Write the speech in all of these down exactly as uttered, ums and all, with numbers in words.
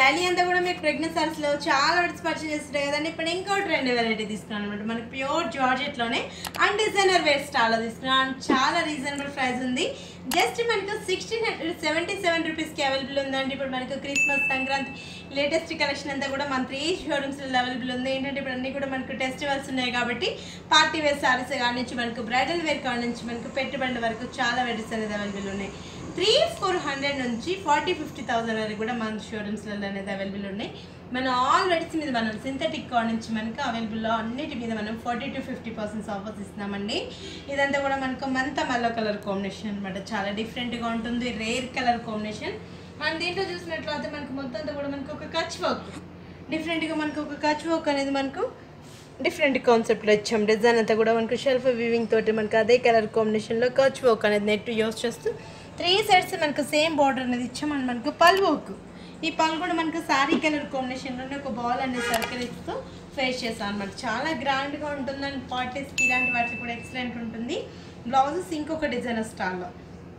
Daily అంతా కూడా మీకు ప్రెగ్నెంట్ సారీస్లో చాలా వెరైటీస్ పర్చేస్ చేస్తుంటాయి కదండి. ఇప్పుడు ఇంకో ట్రెండ్ వెరైటీ తీసుకున్నాను అనమాట. మనకి ప్యూర్ జార్జెట్లోనే అండ్ డిజైనర్ వేర్ స్టాల్లో తీసుకున్నాను. చాలా రీజనబుల్ ప్రైస్ ఉంది. జస్ట్ మనకు సిక్స్టీన్ హండ్రెడ్ సెవెంటీ సెవెన్ రూపీస్కి అవైలబుల్ ఉందండి. ఇప్పుడు మనకు క్రిస్మస్, సంక్రాంతి లేటెస్ట్ కలెక్షన్ అంతా కూడా మన త్రీ షోరూమ్స్లో అవైలబుల్ ఉంది. ఏంటంటే ఇప్పుడు అన్నీ కూడా మనకు ఫెస్టివల్స్ ఉన్నాయి కాబట్టి పార్టీ వేర్ సారీస్ కాడి నుంచి మనకు బ్రైడల్ వేర్ కాడి నుంచి మనకు పెట్టుబడి వరకు చాలా వెరైటీస్ అనేది అవైలబుల్ ఉన్నాయి. త్రీ ఫోర్ హండ్రెడ్ నుంచి ఫార్టీ ఫిఫ్టీ థౌసండ్ వరకు కూడా మన షోరూమ్స్లలో అనేది అవైలబుల్ ఉన్నాయి. మనం ఆల్ వెరైటీస్ మీద మనం సింథటిక్ కాడి నుంచి మనకు అవైలబుల్లో అన్నిటి మీద మనం forty to fifty percents offers ఇస్తున్నామండి. ఇదంతా కూడా మనకు మంత మల్లో కలర్ కాంబినేషన్ అనమాట. చాలా డిఫరెంట్గా ఉంటుంది, రేర్ కలర్ కాంబినేషన్. అండ్ దీంట్లో చూసినట్లయితే మనకు మొత్తం అంతా కూడా మనకు ఒక కచ్ వర్క్ డిఫరెంట్గా మనకు ఒక కచ్ వర్క్ అనేది మనకు డిఫరెంట్ కాన్సెప్ట్లో ఇచ్చాం. డిజైన్ అంతా కూడా మనకు షెల్ఫ్ వీవింగ్ తోటి మనకు అదే కలర్ కాంబినేషన్లో కచ్ వర్క్ అనేది నెట్ యూస్ చేస్తూ త్రీ సైడ్స్ మనకు సేమ్ బార్డర్ అనేది ఇచ్చాం. అండ్ మనకు పల్ వర్క్, ఈ పల్ కూడా మనకు సారీ కలర్ కాంబినేషన్లోనే ఒక బాల్ అనేది సర్కిల్ ఇస్తూ ఫేస్ చేస్తాం అనమాట. చాలా గ్రాండ్గా ఉంటుంది అండ్ పార్టీస్కి ఇలాంటి వాటికి కూడా ఎక్సలెంట్ ఉంటుంది. బ్లౌజెస్ ఇంకొక డిజైనర్ స్టాల్లో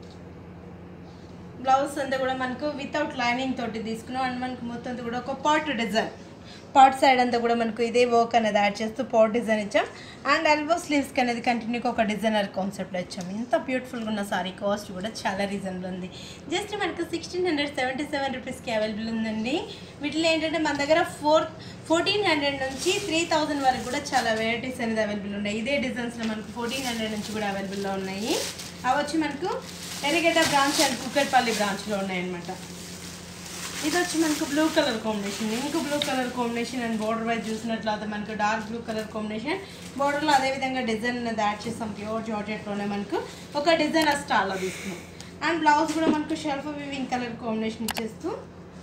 బ్లౌజ్ అంతా కూడా మనకు వితౌట్ లైనింగ్ తోటి తీసుకున్నాం. అండ్ మనకు మొత్తం అంతా కూడా ఒక పాట్ డిజైన్, పాట్ సైడ్ అంతా కూడా మనకు ఇదే వర్క్ అనేది యాడ్ చేస్తూ పాట్ డిజైన్ ఇచ్చాం. అండ్ ఎల్బో స్లీవ్స్కి అనేది కంటిన్యూగా ఒక డిజైనర్ కాన్సెప్ట్లో ఇచ్చాం. ఇంత బ్యూటిఫుల్గా ఉన్న సారీ కాస్ట్ కూడా చాలా రీజనబుల్ ఉంది. జస్ట్ మనకు సిక్స్టీన్ హండ్రెడ్ సెవెంటీ సెవెన్ రూపీస్కి అవైలబుల్ ఉందండి. వీటిలో ఏంటంటే మన దగ్గర ఫోర్ ఫోర్టీన్ హండ్రెడ్ నుంచి త్రీ థౌజండ్ వరకు కూడా చాలా వెరైటీస్ అనేది అవైలబుల్ ఉన్నాయి. ఇదే డిజైన్స్లో మనకు ఫోర్టీన్ హండ్రెడ్ నుంచి కూడా అవైలబుల్లో ఉన్నాయి. అవి వచ్చి మనకు ఎర్రగడ్డ బ్రాంచ్ అండ్ కుక్కట్పల్లి బ్రాంచ్లో ఉన్నాయన్నమాట. ఇది వచ్చి మనకు బ్లూ కలర్ కాంబినేషన్, ఇంకో blue colour combination and border wise చూసినట్లయితే మనకు డార్క్ బ్లూ కలర్ కాంబినేషన్ బార్డర్లో అదేవిధంగా డిజైన్ అనేది యాడ్ చేస్తాం. ప్యూర్ జార్జెట్లోనే మనకు ఒక డిజైన్ స్టాల్లో తీసుకున్నాం. అండ్ బ్లౌజ్ కూడా మనకు షెల్ఫ్ వీవింగ్ కలర్ కాంబినేషన్ ఇచ్చేస్తూ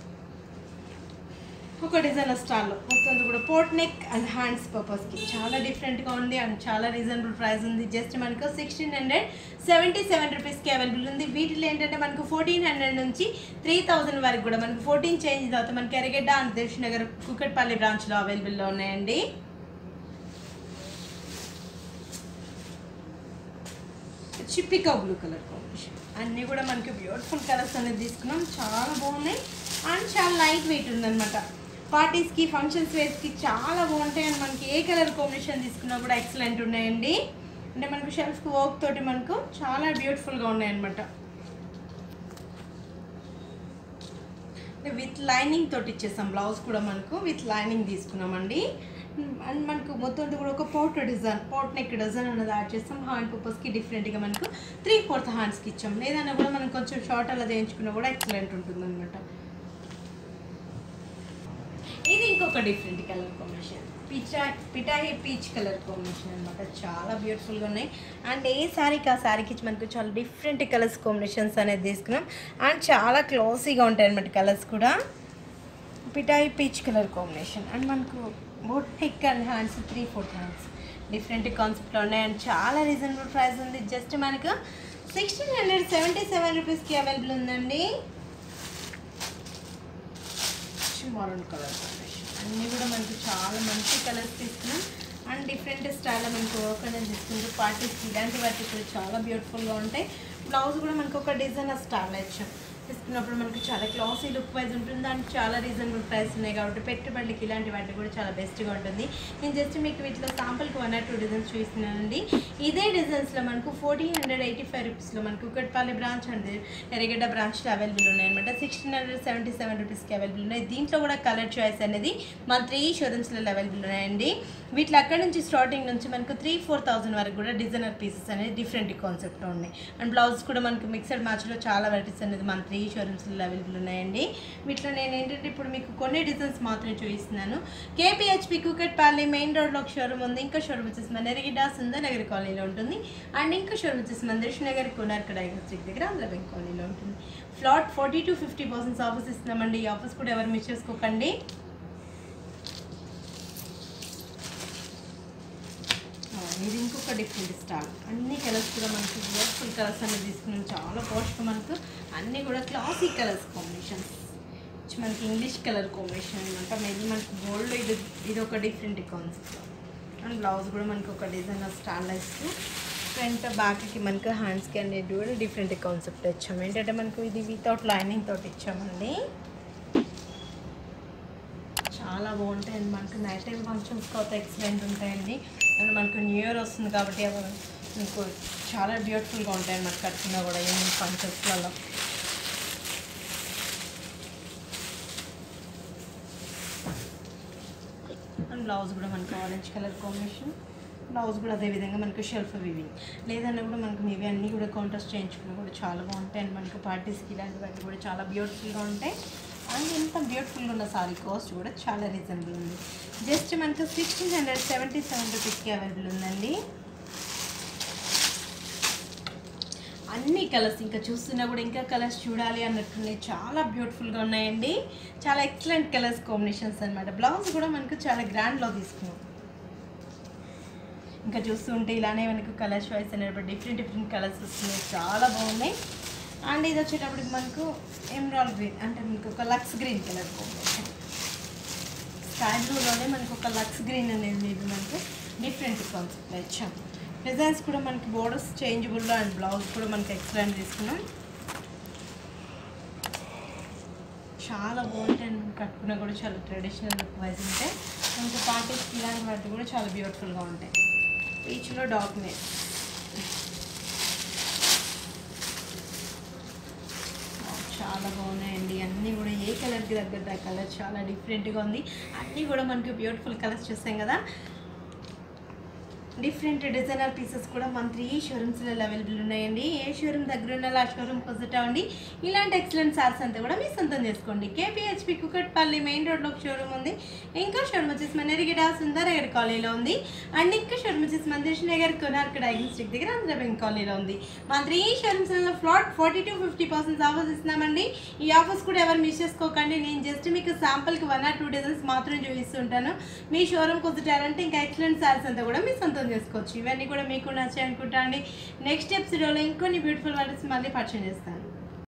ఒక డిజైనర్ స్టాల్లో మొత్తం కూడా పోట్ నెక్ అండ్ హ్యాండ్స్ పర్పస్కి చాలా డిఫరెంట్గా ఉంది అండ్ చాలా రీజనబుల్ ప్రైస్ ఉంది. జస్ట్ మనకు సిక్స్టీన్ హండ్రెడ్ సెవెంటీ సెవెన్ రూపీస్కి అవైలబుల్ ఉంది. వీటిలో ఏంటంటే మనకు ఫోర్టీన్ హండ్రెడ్ నుంచి త్రీ థౌజండ్ వరకు కూడా మనకు ఫోర్టీన్ చేంజ్ తర్వాత మనకి ఎర్రగడ్డ అండ్ దిల్షుక్ నగర్ కుక్కట్పల్లి బ్రాంచ్లో అవైలబుల్లో ఉన్నాయండి. చిప్పికా బ్లూ కలర్ కాంబినేషన్ అన్నీ కూడా మనకి బ్యూటిఫుల్ కలర్స్ అనేది తీసుకున్నాం. చాలా బాగున్నాయి అండ్ చాలా లైట్ వెయిట్ ఉందన్నమాట. పార్టీస్కి ఫంక్షన్స్ వేర్స్కి చాలా బాగుంటాయి. అండ్ మనకి ఏ కలర్ కాంబినేషన్ తీసుకున్నా కూడా ఎక్సలెంట్ ఉన్నాయండి. అంటే మనకు షెల్ఫ్కి వర్క్ తోటి మనకు చాలా బ్యూటిఫుల్గా ఉన్నాయన్నమాట. విత్ లైనింగ్ తోటి ఇచ్చేసాం. బ్లౌజ్ కూడా మనకు విత్ లైనింగ్ తీసుకున్నామండి. అండ్ మనకు మొత్తం కూడా ఒక pot design, pot neck design అన్నది యాడ్ చేస్తాం. హ్యాండ్ పర్పస్కి డిఫరెంట్గా మనకు త్రీ ఫోర్త్ హ్యాండ్స్కి ఇచ్చాం. లేదన్నా కూడా మనం కొంచెం షార్ట్ అలా చేయించుకున్నా కూడా ఎక్సలెంట్ ఉంటుంది అనమాట. ఇది ఇంకొక డిఫరెంట్ కలర్ కాంబినేషన్, పిచా పిటాయి పీచ్ కలర్ కాంబినేషన్ అనమాట. చాలా బ్యూటిఫుల్గా ఉన్నాయి. అండ్ ఏ శారీకి ఆ శారీకి మనకు చాలా డిఫరెంట్ కలర్స్ కాంబినేషన్స్ అనేది తీసుకున్నాం. అండ్ చాలా క్లాసీగా ఉంటాయి అనమాట కలర్స్ కూడా. Pitaya peach colour combination and మనకు boat neck and hands three fourth hands different కాన్సెప్ట్లో ఉన్నాయి. అండ్ చాలా రీజనబుల్ ప్రైస్ ఉంది. జస్ట్ మనకు సిక్స్టీన్ హండ్రెడ్ సెవెంటీ సెవెన్ రూపీస్కి అవైలబుల్ ఉందండి. మరూన్ కలర్ కాంబినేషన్ అన్నీ కూడా మనకు చాలా మంచి కలర్స్ తీసుకున్నాం. అండ్ డిఫరెంట్ స్టైల్లో మనకు వర్క్ అనేది తీసుకుంటూ పార్టీస్కి ఇలాంటి వాటికి కూడా చాలా బ్యూటిఫుల్గా ఉంటాయి. బ్లౌజ్ కూడా మనకు ఒక డిజైనర్ స్టైల్ ఇచ్చాం. తీసుకున్నప్పుడు మనకి చాలా క్లాసీ లుక్ వైజ్ ఉంటుంది అండ్ చాలా రీజనబుల్ ప్రైస్ ఉన్నాయి కాబట్టి పెట్టుబడికి ఇలాంటి వాటికి కూడా చాలా బెస్ట్గా ఉంటుంది. నేను జస్ట్ మీకు వీటిలో శాంపుల్కి వన్ ఆర్ టూ డిజైన్స్ చూస్తున్నానండి. ఇదే డిజైన్స్లో మనకు ఫోర్టీన్ హండ్రెడ్ ఎయిటీ ఫైవ్ రూపీస్లో మనకు కుక్కట్పల్లి బ్రాంచ్ అండ్ ఎర్రగడ్డ బ్రాంచ్లో అవైలబుల్ ఉన్నాయన్నమాట. సిక్స్టీన్ హండ్రెడ్ సెవెంటీ సెవెన్ రూపీస్కి అవైలబుల్ ఉన్నాయి. దీంట్లో కూడా కలర్ చాయిస్ అనేది మన త్రీ షోరూమ్స్లో అవైలబుల్ ఉన్నాయండి. వీటిలో అక్కడ నుంచి స్టార్టింగ్ నుంచి మనకు త్రీ ఫోర్ థౌసండ్ వరకు కూడా డిజైనర్ పీసెస్ అనేది డిఫరెంట్ కాన్సెప్ట్లో ఉన్నాయి. అండ్ బ్లౌజ్ కూడా మనకు మిక్సడ్ మ్యాచ్లో చాలా వెరైటీస్ అనేది మన త్రీ షోరూమ్స్లో అవైలబుల్ ఉన్నాయండి. వీటిలో నేను ఏంటంటే ఇప్పుడు మీకు కొన్ని డిజైన్స్ మాత్రమే చూపిస్తున్నాను. కేపీహెచ్పి కుక్కట్పల్లి మెయిన్ రోడ్లో ఒక షోరూమ్ ఉంది. ఇంకా షోరూమ్ వచ్చేసి మన ఎర్రగడ్డ సుందరనగర్ కాలనీలో ఉంటుంది. అండ్ ఇంకా షోరూమ్ వచ్చేసి మన దిల్షుక్ నగర్ కోనార్క్ డయాగ్నోస్టిక్ దగ్గర ఆంధ్ర బ్యాంక్ కాలనీలో ఉంటుంది. Flat forty to fifty percents offers ఇస్తున్నామండి. ఈ ఆఫర్స్ కూడా ఎవరు మిస్ చేసుకోకండి. ఇది ఇంకొక డిఫరెంట్ స్టైల్. అన్ని కలర్స్ కూడా మనకి బ్యూటిఫుల్ కలర్స్ అనేది తీసుకున్నాం. చాలా పోస్ట్గా మనకు అన్నీ కూడా క్లాసీ కలర్స్ కాంబినేషన్స్. మనకి ఇంగ్లీష్ కలర్ కాంబినేషన్ అనమాట. మేబీ మనకి గోల్డ్ ఇది ఇది ఒక డిఫరెంట్ కాన్సెప్ట్. అండ్ బ్లౌజ్ కూడా మనకు ఒక డిజైనర్ స్టైల్ ఇస్తూ ఫ్రంట్ బ్యాక్కి మనకు హ్యాండ్స్కి అనేది కూడా డిఫరెంట్ కాన్సెప్ట్ ఇచ్చాము. ఏంటంటే మనకు ఇది వితౌట్ లైనింగ్ తోటి ఇచ్చామండి. చాలా బాగుంటాయి అండ్ మనకు నైట్ టైం ఫంక్షన్స్ కాబట్టి ఎక్సలెంట్ ఉంటాయండి. అండ్ మనకు న్యూ ఇయర్ వస్తుంది కాబట్టి అవి మీకు చాలా బ్యూటిఫుల్గా ఉంటాయి మనకు కట్టుకున్నా కూడా ఏమైనా ఫంక్షన్స్లలో. అండ్ బ్లౌజ్ కూడా మనకు ఆరెంజ్ కలర్ కాంబినేషన్, బ్లౌజ్ కూడా అదేవిధంగా మనకు షెల్ఫ్ వివింగ్ లేదన్నా కూడా మనకు ఇవి అన్నీ కూడా కాంట్రాస్ట్ చేయించుకున్నా కూడా చాలా బాగుంటాయి. అండ్ మనకు పార్టీస్కి ఇలాంటివన్నీ కూడా చాలా బ్యూటిఫుల్గా ఉంటాయి. అండ్ ఎంత బ్యూటిఫుల్గా ఉన్న సారీ కాస్ట్ కూడా చాలా రీజనబుల్ ఉంది. జస్ట్ మనకు సిక్స్టీన్ హండ్రెడ్ సెవెంటీ సెవెన్ రూపీస్కి అవైలబుల్ ఉందండి. అన్ని కలర్స్ ఇంకా చూస్తున్నా కూడా ఇంకా కలర్స్ చూడాలి అన్నట్టున్నాయి. చాలా బ్యూటిఫుల్గా ఉన్నాయండి. చాలా ఎక్సలెంట్ కలర్స్ కాంబినేషన్స్ అనమాట. బ్లౌజ్ కూడా మనకు చాలా గ్రాండ్లో తీసుకున్నాం. ఇంకా చూస్తుంటే ఇలానే మనకు కలర్ చాయిస్ అనేటువంటి డిఫరెంట్ డిఫరెంట్ కలర్స్ వస్తున్నాయి. చాలా బాగున్నాయి. అండ్ ఇది వచ్చేటప్పటికి మనకు ఎమరాల్డ్ గ్రీన్ అంటే మనకు ఒక lux green colour combination. Sky బ్లూలోనే మనకు ఒక లక్స్ గ్రీన్ అనేది ఇది మనకు డిఫరెంట్ కాన్సెప్ట్లో ఇచ్చాం. డిజైన్స్ కూడా మనకి బోర్డర్స్ చేంజబుల్లో అండ్ బ్లౌజ్ కూడా మనకి ఎక్సలెంట్ తీసుకున్నాం. చాలా బాగుంటాయి అండ్ కట్టుకున్నా కూడా చాలా ట్రెడిషనల్ లుక్ వైజ్ ఉంటాయి. మనకు పార్టీస్కి ఇలాంటి వాటి కూడా చాలా బ్యూటిఫుల్గా ఉంటాయి. ఈచ్లో డార్క్నెస్ చాలా బాగున్నాయండి. అన్నీ కూడా ఏ కలర్కి తగ్గట్టు ఆ కలర్ చాలా డిఫరెంట్గా ఉంది. అన్నీ కూడా మనకి బ్యూటిఫుల్ కలర్స్ చూస్తాం కదా. డిఫరెంట్ డిజైనర్ పీసెస్ కూడా మన త్రీ షోరూమ్స్లో అవైలబుల్ ఉన్నాయండి. ఏ షోరూమ్ దగ్గర ఉండాలో ఆ షోరూమ్ విజిట్ అవ్వండి. ఇలాంటి ఎక్సలెంట్ సారీస్ అంతా కూడా మీ సొంతం చేసుకోండి. కేపీహెచ్పి కుకట్పల్లి మెయిన్ రోడ్లో ఒక షోరూమ్ ఉంది. ఇంకా షోరూమ్ వచ్చేసి మన ఎరిగేట సుందరగడ్ కాలనీలో ఉంది. అండ్ ఇంకా షోరూమ్ వచ్చేసి మన దిల్షుక్ నగర్ కొనార్క్ డయాగ్నోస్టిక్ దగ్గర ఆంధ్ర బ్యాంక్ కాలనీలో ఉంది. మన త్రీ షోరూమ్స్లో flat forty to fifty percent offers ఇస్తున్నామండి. ఈ ఆఫర్స్ కూడా ఎవరు మిస్ చేసుకోకండి. నేను జస్ట్ మీకు శాంపుల్కి వన్ ఆర్ టూ డిజైన్స్ మాత్రం చూపిస్తుంటాను. మీ షోరూమ్కి వదిలేరంటే ఇంకా ఎక్సలెంట్ సారీస్ అంతా కూడా మీ సొంతం చేసుకోవచ్చు. ఇవన్నీ కూడా మీకు నచ్చాయి అనుకుంటా అండి. నెక్స్ట్ ఎపిసోడ్లో ఇంకొన్ని బ్యూటిఫుల్ వాటిస్ మళ్ళీ పరిచయం చేస్తాను.